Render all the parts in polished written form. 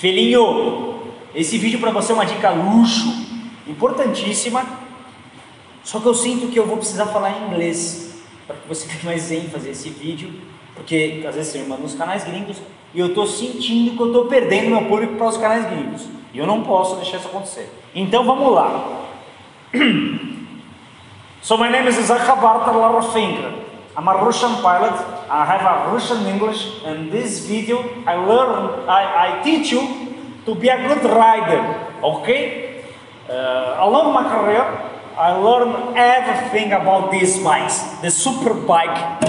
Felinho, esse vídeo para você é uma dica luxo, importantíssima, só que eu sinto que eu vou precisar falar em inglês, para que você tenha mais ênfase nesse vídeo, porque às vezes você me manda nos canais gringos, e eu estou sentindo que eu estou perdendo meu público para os canais gringos, e eu não posso deixar isso acontecer. Então vamos lá. So my name is Isaac Bartalarofinger. I'm a Russian pilot. I have a Russian English, and this video I teach you to be a good rider. Okay? Along my career, I learned everything about these bikes, the super bike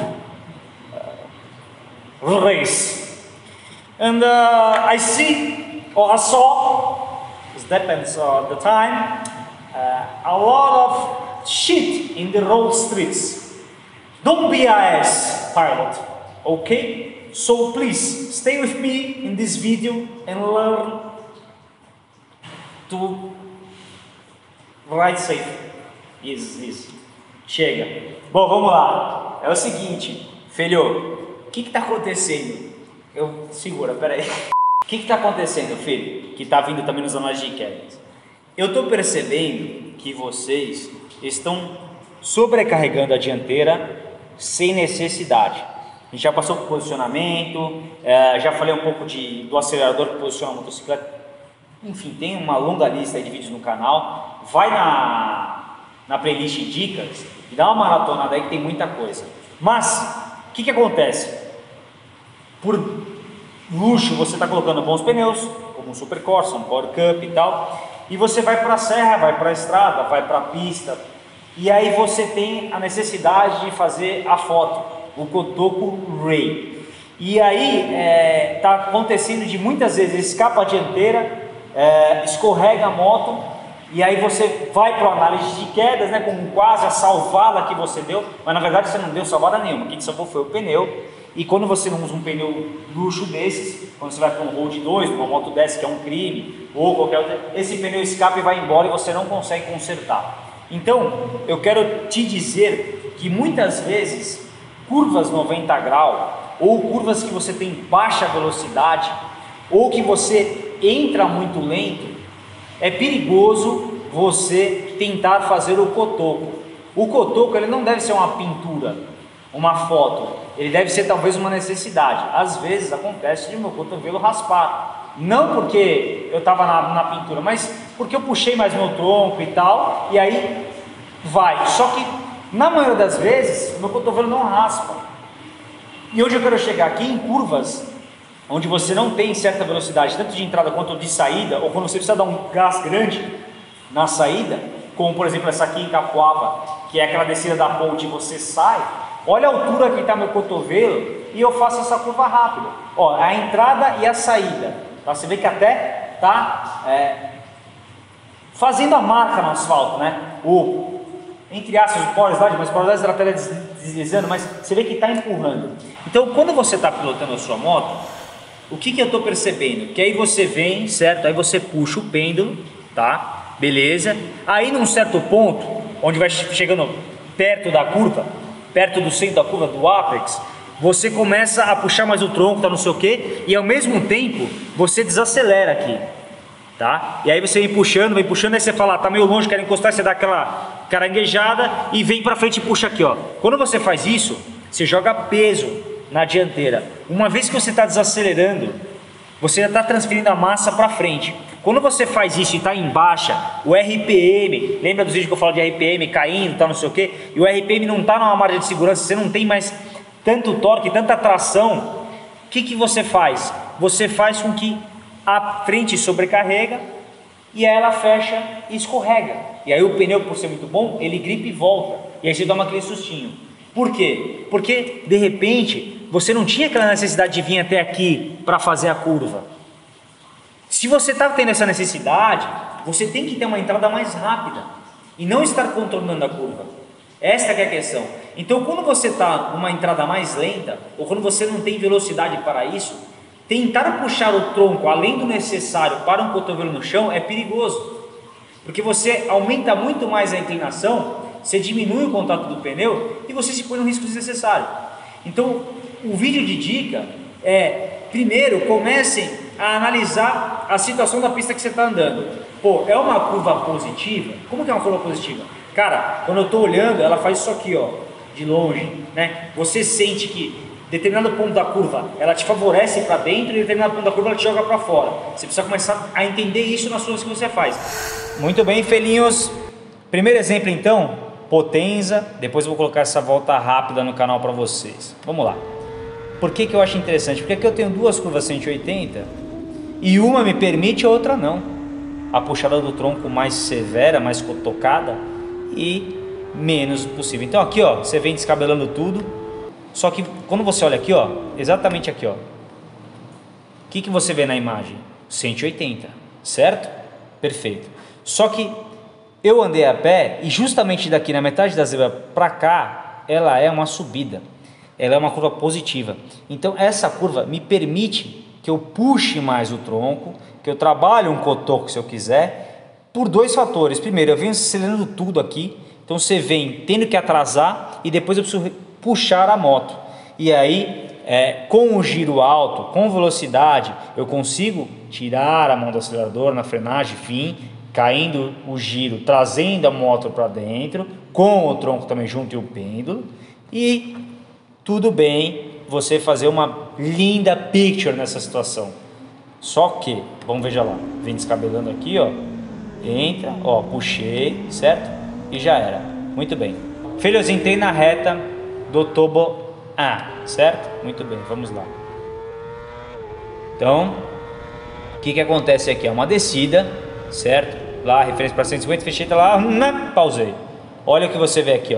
race, and I see or I saw. It depends on the time. A lot of shit in the road streets. Don't be a ass pilot, okay? So please stay with me in this video and learn to ride safe. Isso. Chega. Bom, vamos lá. É o seguinte, filho, o que está acontecendo? Segura, peraí. O que está acontecendo, filho? Que está vindo também nos anais de quedas. Eu estou percebendo que vocês estão sobrecarregando a dianteira sem necessidade. A gente já passou por posicionamento, já falei um pouco do acelerador que posiciona a motocicleta. Enfim, tem uma longa lista de vídeos no canal. Vai na playlist dicas e dá uma maratonada aí que tem muita coisa. Mas, o que acontece? Por luxo você está colocando bons pneus, como um Super Corsa, um Power Cup e tal, e você vai para a serra, vai para a estrada, vai para a pista, e aí você tem a necessidade de fazer a foto, o Kotoko Ray. E aí está acontecendo de muitas vezes escapa a dianteira, escorrega a moto, e aí você vai para a análise de quedas, né, como quase a salvada que você deu, mas na verdade você não deu salvada nenhuma. O que salvou foi o pneu. E quando você não usa um pneu luxo desses, quando você vai para um Road 2, uma moto dessa que é um crime, ou qualquer outra, esse pneu escapa e vai embora e você não consegue consertar. Então, eu quero te dizer que muitas vezes, curvas 90 graus, ou curvas que você tem baixa velocidade, ou que você entra muito lento, é perigoso você tentar fazer o Kotoko. O Kotoko, ele não deve ser uma pintura, uma foto. Ele deve ser talvez uma necessidade. Às vezes acontece de meu cotovelo raspar. Não porque eu estava na pintura, mas porque eu puxei mais meu tronco e tal, e aí vai. Só que na maioria das vezes meu cotovelo não raspa. E hoje eu quero chegar aqui em curvas onde você não tem certa velocidade, tanto de entrada quanto de saída, ou quando você precisa dar um gás grande na saída, como por exemplo essa aqui em Capoava, que é aquela descida da ponte e você sai. Olha a altura que está meu cotovelo e eu faço essa curva rápida. Ó, a entrada e a saída. Tá? Você vê que até está fazendo a marca no asfalto, né? Entre aspas, o power slide, mas o power slide ela está deslizando, mas você vê que está empurrando. Então, quando você está pilotando a sua moto, o que eu estou percebendo? Que aí você vem, certo? Aí você puxa o pêndulo, tá? Beleza. Aí num certo ponto, onde vai chegando perto da curva, perto do centro da curva, do apex, você começa a puxar mais o tronco, tá, não sei o que, e ao mesmo tempo você desacelera aqui, tá? E aí você vem puxando, aí você fala, tá meio longe, quer encostar, você dá aquela caranguejada e vem pra frente e puxa aqui, ó. Quando você faz isso, você joga peso na dianteira. Uma vez que você está desacelerando, você já está transferindo a massa para frente. Quando você faz isso e está em baixa, o RPM, lembra dos vídeos que eu falo de RPM caindo, tá, não sei o que, e o RPM não está numa margem de segurança, você não tem mais tanto torque, tanta tração, o que você faz? Você faz com que a frente sobrecarrega e ela fecha e escorrega. E aí o pneu, por ser muito bom, ele gripa e volta. E aí você toma aquele sustinho. Por quê? Porque de repente você não tinha aquela necessidade de vir até aqui para fazer a curva. Se você está tendo essa necessidade, você tem que ter uma entrada mais rápida e não estar contornando a curva. Esta que é a questão. Então, quando você está numa entrada mais lenta, ou quando você não tem velocidade para isso, tentar puxar o tronco além do necessário para um cotovelo no chão é perigoso, porque você aumenta muito mais a inclinação, você diminui o contato do pneu e você se põe no risco desnecessário. Então, o vídeo de dica é, primeiro, comecem a analisar a situação da pista que você está andando. Pô, é uma curva positiva? Como que é uma curva positiva? Cara, quando eu estou olhando, ela faz isso aqui, ó, de longe, né? Você sente que determinado ponto da curva ela te favorece para dentro e determinado ponto da curva ela te joga para fora. Você precisa começar a entender isso nas coisas que você faz. Muito bem, felinhos. Primeiro exemplo então, Potenza. Depois eu vou colocar essa volta rápida no canal para vocês. Vamos lá. Por que eu acho interessante? Porque aqui eu tenho duas curvas 180 e uma me permite e a outra não. A puxada do tronco mais severa, mais tocada e menos possível. Então aqui, ó, você vem descabelando tudo. Só que quando você olha aqui, ó, exatamente aqui, ó, o que você vê na imagem? 180, certo? Perfeito. Só que eu andei a pé e justamente daqui na metade da zebra para cá, ela é uma subida. Ela é uma curva positiva. Então essa curva me permite que eu puxe mais o tronco, que eu trabalhe um cotoco se eu quiser, por dois fatores. Primeiro, eu venho acelerando tudo aqui, então você vem tendo que atrasar e depois eu preciso puxar a moto. E aí, com o giro alto, com velocidade, eu consigo tirar a mão do acelerador na frenagem, fim, caindo o giro, trazendo a moto para dentro, com o tronco também junto e o pêndulo, e tudo bem você fazer uma linda picture nessa situação. Só que, vamos ver lá, vem descabelando aqui, ó, entra, ó, puxei, certo? E já era. Muito bem. Filhos, entrei na reta do toboã, certo? Muito bem, vamos lá. Então, o que acontece aqui? É uma descida, certo? Lá, referência para 150, fechei, tá lá, pausei. Olha o que você vê aqui, ó,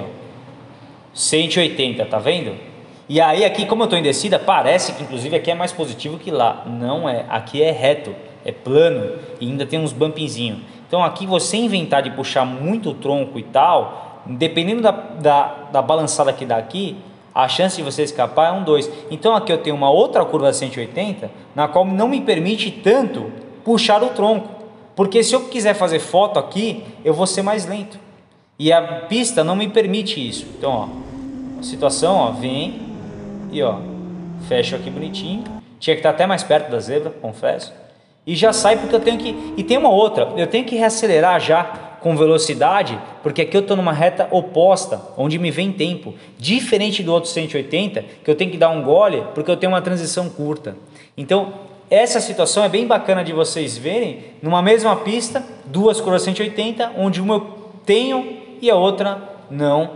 180, tá vendo? E aí aqui, como eu estou em descida, parece que inclusive aqui é mais positivo que lá. Não é, aqui é reto, é plano e ainda tem uns bumpinzinhos. Então aqui você inventar de puxar muito o tronco e tal, dependendo da balançada que dá aqui, a chance de você escapar é 2. Então aqui eu tenho uma outra curva 180, na qual não me permite tanto puxar o tronco. Porque se eu quiser fazer foto aqui, eu vou ser mais lento. E a pista não me permite isso. Então, ó, a situação, ó, vem e ó, fecho aqui bonitinho. Tinha que estar até mais perto da zebra, confesso. E já sai porque eu tenho que... E tem uma outra, eu tenho que reacelerar já com velocidade, porque aqui eu estou numa reta oposta, onde me vem tempo. Diferente do outro 180, que eu tenho que dar um gole, porque eu tenho uma transição curta. Então, essa situação é bem bacana de vocês verem, numa mesma pista, duas curvas 180, onde uma eu tenho e a outra não,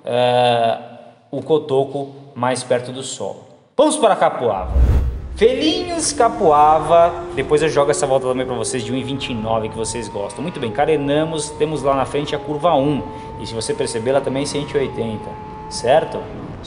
o cotoco mais perto do solo. Vamos para a Capuava. Felinhos Capuava, depois eu jogo essa volta também para vocês de 1,29 que vocês gostam. Muito bem, carenamos, temos lá na frente a curva 1, e se você perceber ela também é 180, certo?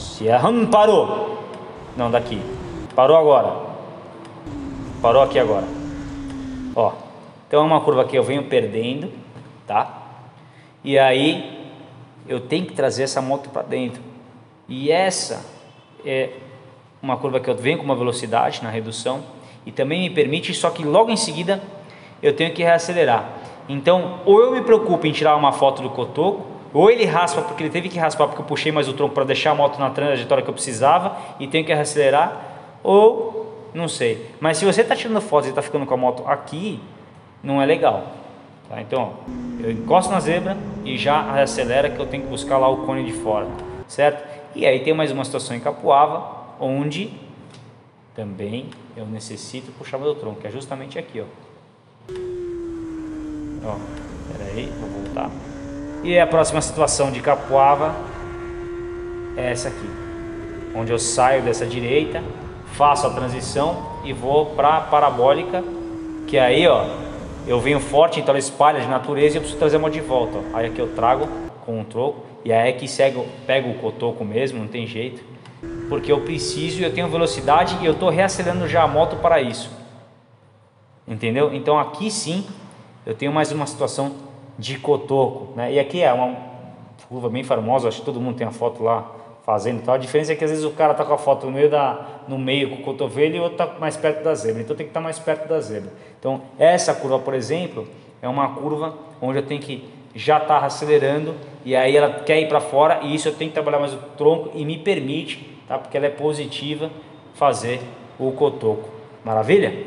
Parou, não, daqui, parou agora, parou aqui agora, ó, então é uma curva que eu venho perdendo, tá? E aí eu tenho que trazer essa moto para dentro, e essa é uma curva que eu venho com uma velocidade na redução e também me permite, só que logo em seguida eu tenho que reacelerar. Então, ou eu me preocupo em tirar uma foto do cotoco, ou ele raspa porque ele teve que raspar porque eu puxei mais o tronco para deixar a moto na trajetória que eu precisava e tenho que reacelerar, ou não sei. Mas se você está tirando fotos e está ficando com a moto aqui, não é legal. Tá? Então, ó, eu encosto na zebra e já reacelera, que eu tenho que buscar lá o cone de fora, certo? E aí tem mais uma situação em Capuava, onde também eu necessito puxar meu tronco, que é justamente aqui, ó. Ó, peraí, vou voltar. E a próxima situação de Capuava é essa aqui, onde eu saio dessa direita, faço a transição e vou para a parabólica, que aí, ó, eu venho forte, então ela espalha de natureza e eu preciso trazer a moto de volta, ó. Aí aqui eu trago com o tronco e aí é que pego o cotoco mesmo, não tem jeito, porque eu preciso, eu tenho velocidade e eu estou reacelerando já a moto para isso, entendeu? Então aqui sim eu tenho mais uma situação de cotoco, né? E aqui é uma curva bem famosa, acho que todo mundo tem a foto lá fazendo tal. A diferença é que às vezes o cara tá com a foto no meio com o cotovelo e o outro tá mais perto da zebra, então tem que estar mais perto da zebra. Então essa curva, por exemplo, é uma curva onde eu tenho que já estar acelerando e aí ela quer ir para fora e isso eu tenho que trabalhar mais o tronco e me permite, tá? Porque ela é positiva, fazer o cotoco. Maravilha?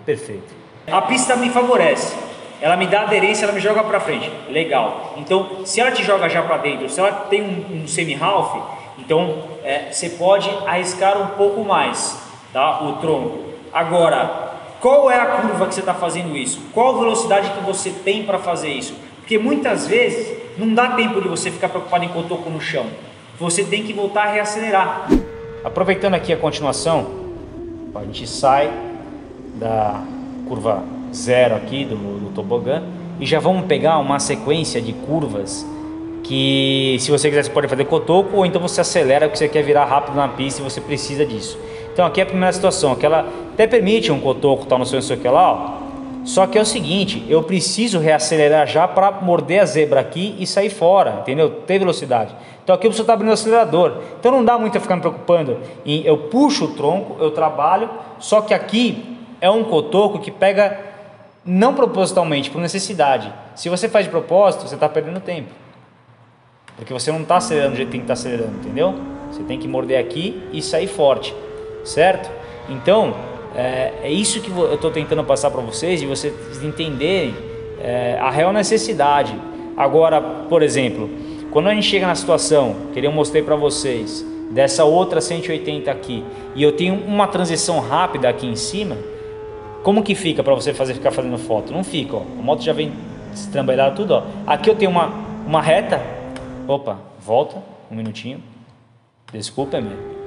Perfeito. A pista me favorece, ela me dá aderência, ela me joga para frente, legal. Então, se ela te joga já para dentro, se ela tem um semi-half, então você pode arriscar um pouco mais, tá? O tronco. Agora, qual é a curva que você está fazendo isso? Qual a velocidade que você tem para fazer isso? Porque muitas vezes não dá tempo de você ficar preocupado em cotoco no chão. Você tem que voltar a reacelerar. Aproveitando aqui a continuação, a gente sai da curva 0 aqui do tobogã e já vamos pegar uma sequência de curvas que, se você quiser, você pode fazer cotoco, ou então você acelera porque você quer virar rápido na pista e você precisa disso. Então aqui é a primeira situação, que ela até permite um cotoco, tal, não sei o que lá, ó. Só que é o seguinte, eu preciso reacelerar já para morder a zebra aqui e sair fora, entendeu? Ter velocidade. Então aqui eu preciso estar abrindo o acelerador. Então não dá muito a ficar me preocupando em eu puxo o tronco, eu trabalho, só que aqui é um cotoco que pega não propositalmente, por necessidade. Se você faz de propósito, você está perdendo tempo. Porque você não está acelerando do jeito que tem que estar acelerando, entendeu? Você tem que morder aqui e sair forte, certo? Então, é isso que eu estou tentando passar para vocês, e vocês entenderem a real necessidade. Agora, por exemplo, quando a gente chega na situação que eu mostrei para vocês, dessa outra 180 aqui, e eu tenho uma transição rápida aqui em cima, como que fica para você ficar fazendo foto? Não fica, ó. A moto já vem estrambelhada tudo, ó. Aqui eu tenho uma reta. Opa, volta um minutinho. Desculpa-me.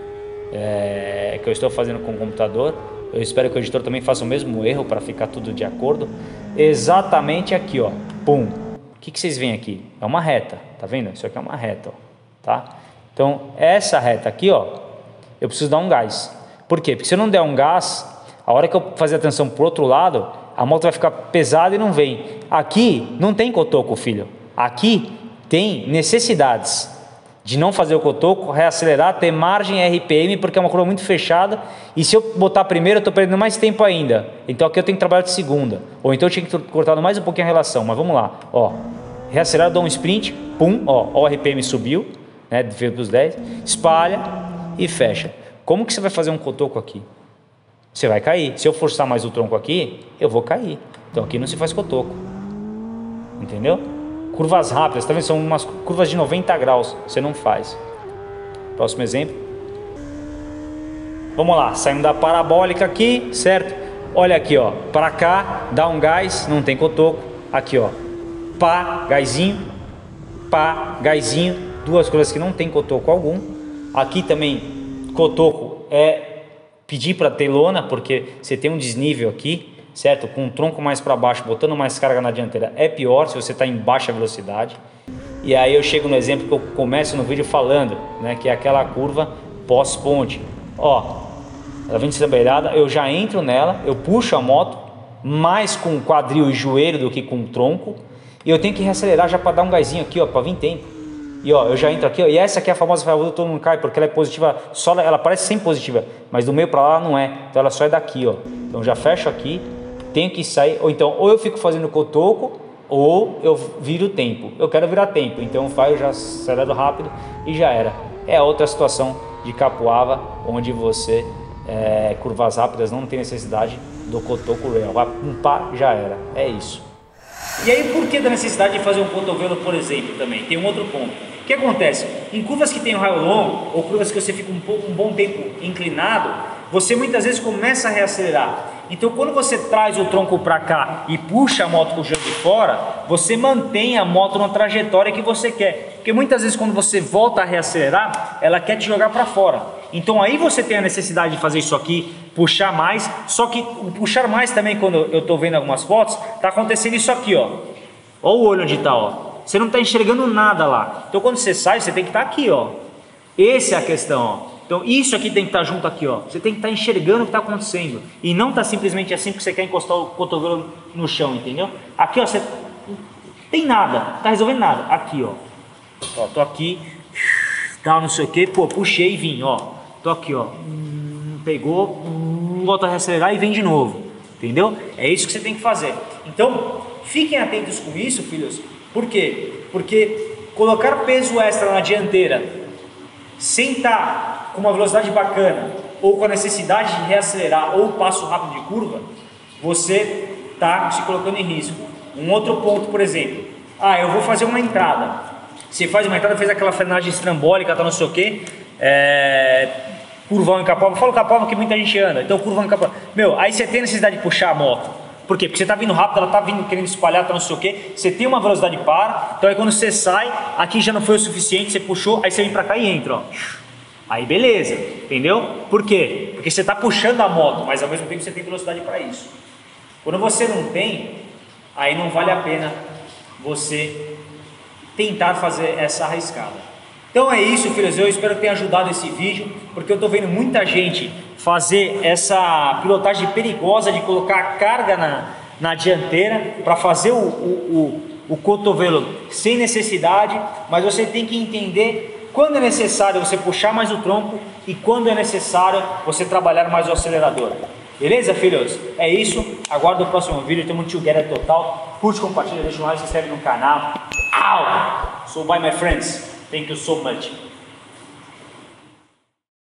É que eu estou fazendo com o computador. Eu espero que o editor também faça o mesmo erro para ficar tudo de acordo. Exatamente aqui, ó. Pum. O que vocês veem aqui? É uma reta, tá vendo? Isso aqui é uma reta, ó. Tá? Então, essa reta aqui, ó, eu preciso dar um gás. Por quê? Porque se eu não der um gás, a hora que eu fazer a transição pro outro lado, a moto vai ficar pesada e não vem. Aqui não tem cotoco, filho. Aqui tem necessidades de não fazer o cotoco, reacelerar, ter margem RPM, porque é uma curva muito fechada, e se eu botar primeiro eu estou perdendo mais tempo ainda. Então aqui eu tenho que trabalhar de segunda, ou então eu tinha que cortar mais um pouquinho a relação, mas vamos lá, ó, reacelerar, dou um sprint, pum, ó, o RPM subiu, né, veio para os 10, espalha e fecha. Como que você vai fazer um cotoco aqui? Você vai cair. Se eu forçar mais o tronco aqui, eu vou cair. Então aqui não se faz cotoco, entendeu? Curvas rápidas, tá vendo? São umas curvas de 90 graus, você não faz. Próximo exemplo. Vamos lá, saímos da parabólica aqui, certo? Olha aqui, ó, para cá, dá um gás, não tem cotoco. Aqui, ó, pá, gásinho, duas curvas que não tem cotoco algum. Aqui também, cotoco é pedir para ter lona, porque você tem um desnível aqui, certo? Com o tronco mais para baixo, botando mais carga na dianteira, é pior se você está em baixa velocidade. E aí eu chego no exemplo que eu começo no vídeo falando, né? Que é aquela curva pós-ponte. Ó, ela vem destrambelhada, eu já entro nela, eu puxo a moto mais com o quadril e joelho do que com o tronco, e eu tenho que reacelerar já para dar um gásinho aqui, ó, para vir tempo. E ó, eu já entro aqui, ó, e essa aqui é a famosa ferradura, todo mundo cai, porque ela é positiva, só ela parece sempre positiva, mas do meio para lá ela não é. Então ela só é daqui, ó. Então já fecho aqui, tenho que sair, ou então ou eu fico fazendo cotoco, ou eu viro tempo. Eu quero virar tempo, então eu já acelero rápido e já era. É outra situação de capoava, onde você, curvas rápidas, não tem necessidade do cotoco real. Vai um pá, já era. É isso. E aí, por que da necessidade de fazer um cotovelo, por exemplo, também? Tem um outro ponto. O que acontece? Em curvas que tem um raio longo, ou curvas que você fica um bom tempo inclinado, você muitas vezes começa a reacelerar. Então, quando você traz o tronco para cá e puxa a moto com o giro de fora, você mantém a moto na trajetória que você quer. Porque muitas vezes, quando você volta a reacelerar, ela quer te jogar para fora. Então, aí você tem a necessidade de fazer isso aqui, puxar mais. Só que o puxar mais também, quando eu estou vendo algumas fotos, está acontecendo isso aqui, ó. Olha o olho onde está, ó. Você não está enxergando nada lá. Então, quando você sai, você tem que estar aqui, ó. Essa é a questão, ó. Então isso aqui tem que estar junto aqui, ó. Você tem que estar enxergando o que está acontecendo. E não está simplesmente assim porque você quer encostar o cotovelo no chão, entendeu? Aqui, ó, você não tem nada, não está resolvendo nada. Aqui, ó. Ó, tô aqui, tal, não sei o que, pô, puxei e vim, ó. Tô aqui, ó. Pegou, volta a reacelerar e vem de novo. Entendeu? É isso que você tem que fazer. Então, fiquem atentos com isso, filhos. Por quê? Porque colocar peso extra na dianteira sem estar com uma velocidade bacana ou com a necessidade de reacelerar ou passo rápido de curva, você está se colocando em risco. Um outro ponto, por exemplo, eu vou fazer uma entrada. Você faz uma entrada, fez aquela frenagem estrambólica, tá não sei o que, curvão em Capoava. Eu falo Capoava que muita gente anda, então curvão em Capoava. Aí você tem necessidade de puxar a moto. Por quê? Porque você está vindo rápido, ela está vindo querendo espalhar, tá não sei o que. Você tem uma velocidade para, então aí quando você sai, aqui já não foi o suficiente, você puxou, aí você vem para cá e entra, ó. Aí beleza, entendeu? Por quê? Porque você está puxando a moto, mas ao mesmo tempo você tem velocidade para isso. Quando você não tem, aí não vale a pena você tentar fazer essa arriscada. Então é isso, filhos, eu espero que tenha ajudado esse vídeo, porque eu estou vendo muita gente fazer essa pilotagem perigosa de colocar a carga na dianteira para fazer o cotovelo sem necessidade, mas você tem que entender quando é necessário você puxar mais o tronco e quando é necessário você trabalhar mais o acelerador. Beleza, filhos? É isso, aguardo o próximo vídeo, tamo together total. Curte, compartilha, deixa um like, se inscreve no canal. So bye my friends, thank you so much.